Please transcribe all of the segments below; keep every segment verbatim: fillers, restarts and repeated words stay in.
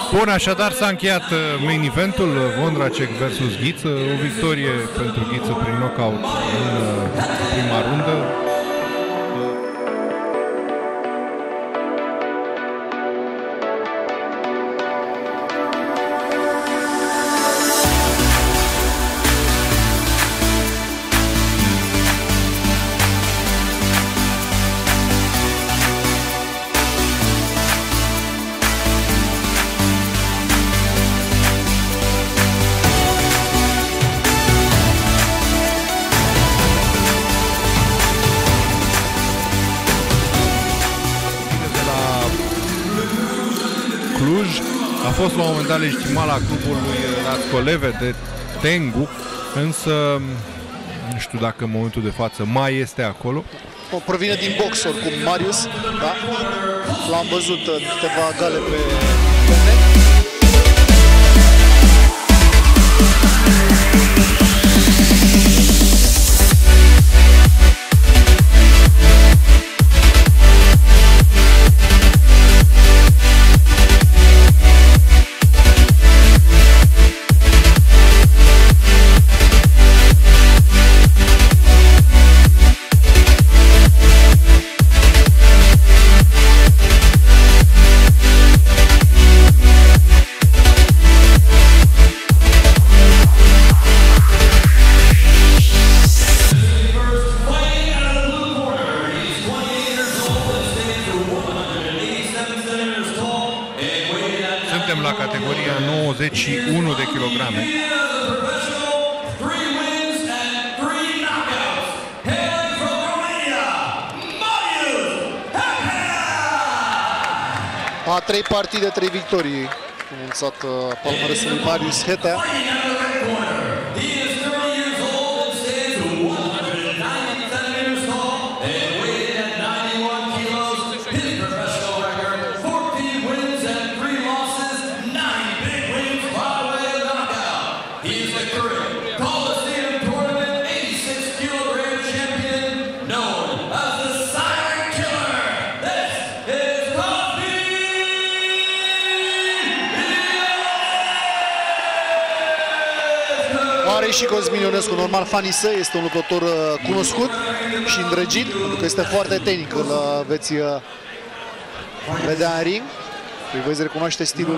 Bun, așadar s-a încheiat main eventul, Vondracek versus Ghiță, o victorie pentru Ghiță prin knockout în prima rundă. Cluj, a fost la un moment dat legitimat la clubul lui Rascoleve de Tengu, însă nu știu dacă în momentul de față mai este acolo. Provine din box oricum Marius, da? L-am văzut câteva gale pe net. Suntem la categoria nouăzeci și unu de kilograme. A trei partide, trei victorii. Anunțat palmaresul lui Marius Hetea. Are și Cosmin Ionescu, normal fanii săi, este un luptător cunoscut și îndrăgit, pentru că este foarte tehnic, îl veți vedea în ring, îi veți recunoaște stilul.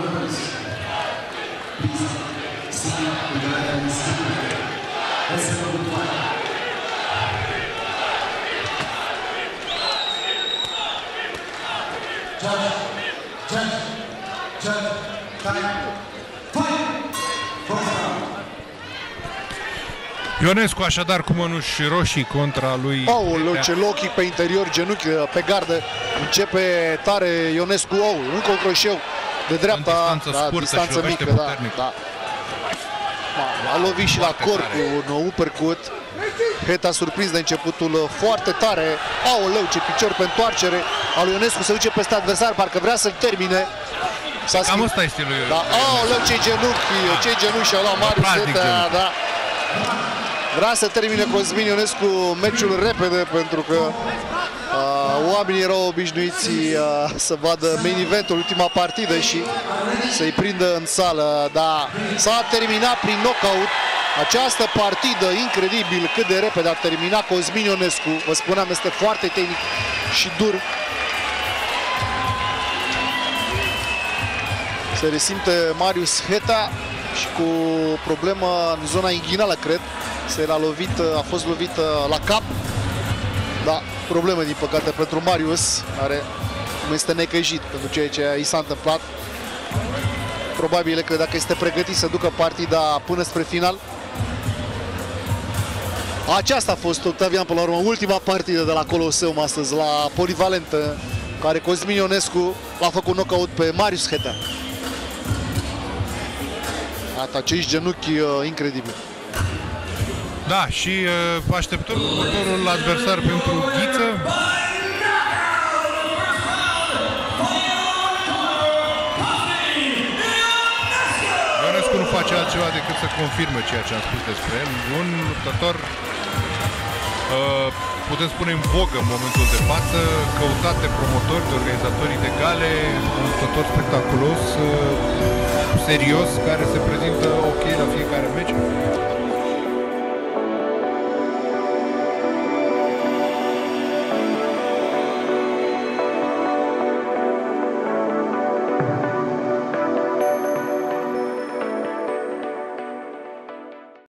Ionescu așadar cu mănuși roșii contra lui... Aoleu, ce low kick pe interior, genunchi pe gardă. Începe tare Ionescu, oh, încă un croșeu de dreapta, în distanță da, scurtă, distanță și mică, da, da. A lovit și la corp cu un uppercut. Heta surprins de începutul foarte tare. Aoleu, ce picior pe întoarcere al lui Ionescu, se duce peste adversar, parcă vrea să-l termine. Cam ăsta este lui. Da, aoleu, ce genunchi, da. ce genunchi și-a luat Marius Hetea, da. Vrea să termine Cosmin Ionescu meciul repede, pentru că uh, oamenii erau obișnuiți uh, să vadă main eventul, ultima partidă, și să-i prindă în sală. Da, s-a terminat prin knockout această partidă, incredibil cât de repede a terminat Cosmin Ionescu. Vă spuneam, este foarte tehnic și dur. Se resimte Marius Hetea și cu problemă în zona inghinală, cred. Se l-a lovit, a fost lovit la cap. Da, probleme din păcate pentru Marius, care nu este necăjit pentru ceea ce i s-a întâmplat. Probabil că dacă este pregătit să ducă partida până spre final. Aceasta a fost, Octavian, până la urmă, ultima partidă de la Coloseum astăzi, la Polivalentă, care Cosmin Ionescu l-a făcut knockout pe Marius Hetea. Iată, acești genunchi uh, incredibili. Da, și uh, așteptăm următorul adversar pentru Ghiță. Ionescu nu face altceva decât să confirme ceea ce am spus despre el. Un luptător putem spune în vogă în momentul de față, căutate promotori, de organizatorii de gale, un jucător spectaculos, serios, care se prezintă ok la fiecare meci.